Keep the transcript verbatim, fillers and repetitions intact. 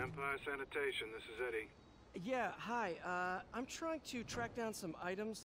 Empire Sanitation, this is Eddie. Yeah, hi. Uh, I'm trying to track down some items